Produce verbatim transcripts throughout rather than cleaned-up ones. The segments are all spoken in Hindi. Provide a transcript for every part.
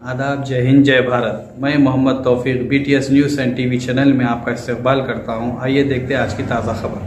आदाब, जय हिंद, जय भारत। मैं Mohammad Taufiq BTS news and TV channel में आपका इस्तकबाल करता हूं। आइए देखते हैं आज की ताज़ा खबर।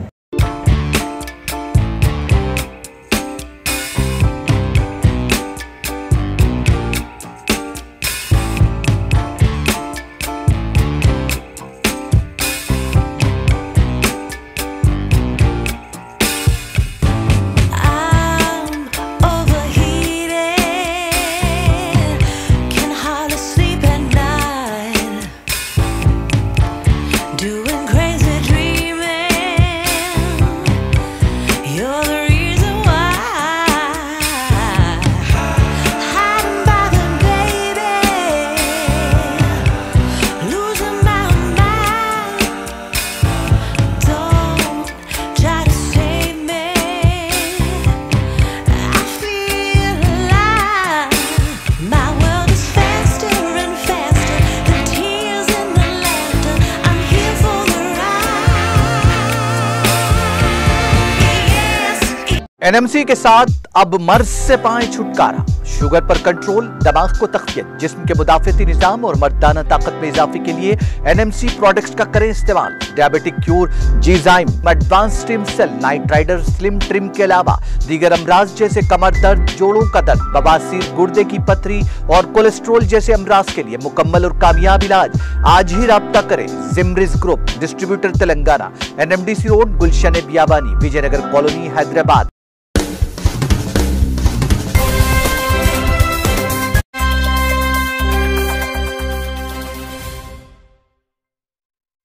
एनएमसी के साथ अब मर्ज से पाएं छुटकारा। शुगर पर कंट्रोल, दिमाग को तक़वियत, जिस्म के मुदाफ़ती निज़ाम और मर्दाना ताकत में इजाफे के लिए एनएमसी प्रोडक्ट्स का करें इस्तेमाल। डायबिटिक क्यूर, जीजाइम, advance stem cell, night rider slim trim के अलावा दीगर अमराज जैसे कमर दर्द, जोड़ों का दर्द, बवासीर, गुर्दे की पथरी और कोलेस्ट्रोल जैसे अमराज के लिए मुकम्मल और कामयाब इलाज। आज ही राब्ता करें। जिमरिज group, distributor Telangana, NMDC road, Gulshan Biyabani, Vijaynagar colony, Hyderabad.